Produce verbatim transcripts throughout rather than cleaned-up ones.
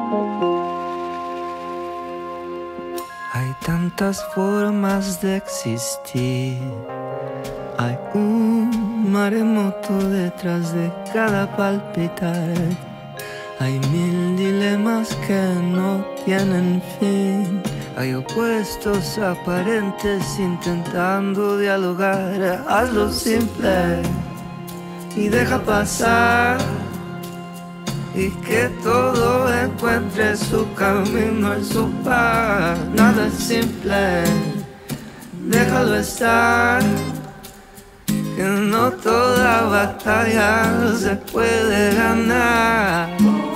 Hay tantas formas de existir. Hay un maremoto detrás de cada palpitar. Hay mil dilemas que no tienen fin. Hay opuestos aparentes intentando dialogar. Hazlo simple y deja pasar, y que todo encuentre su camino en su paz. Nada es simple, déjalo estar, que no toda batalla se puede ganar.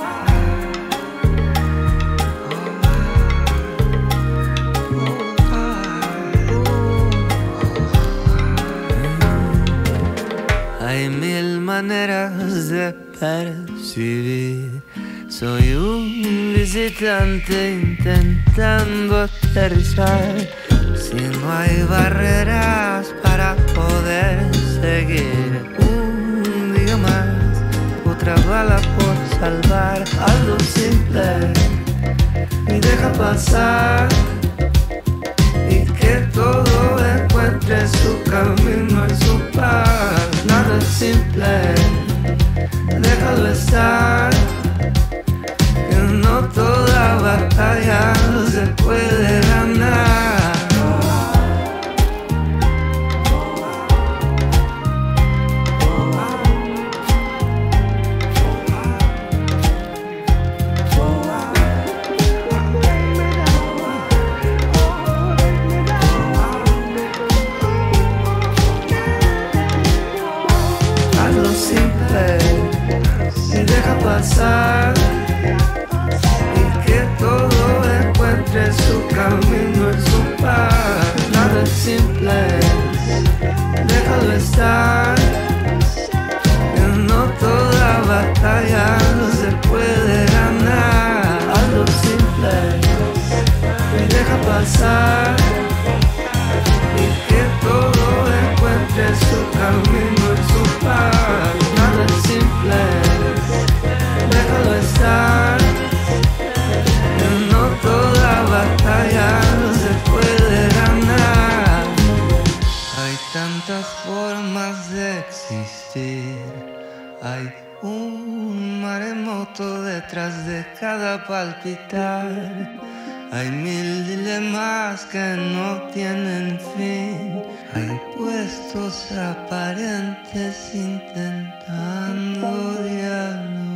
Hay mil maneras de percibir. Soy un visitante intentando aterrizar. Si no hay barreras para poder seguir, un día más, otra bala por salvar. Hazlo simple y deja pasar, y que todo encuentre su camino en su paz. Nada es simple, déjalo estar, que no toda batalla se puede ganar. Y deja pasar, y que todo encuentre su camino en su paz. Nada es simple, déjalo estar, que no toda batalla se puede ganar. Hazlo simple y deja pasar, y que todo encuentre su camino en su paz. Nada es simple, déjalo estar, que no toda batalla se puede ganar. Hay tantas formas de existir. Hay un maremoto detrás de cada palpitar. Hay mil dilemas que no tienen fin. Hay puestos aparentes intentando dialogar.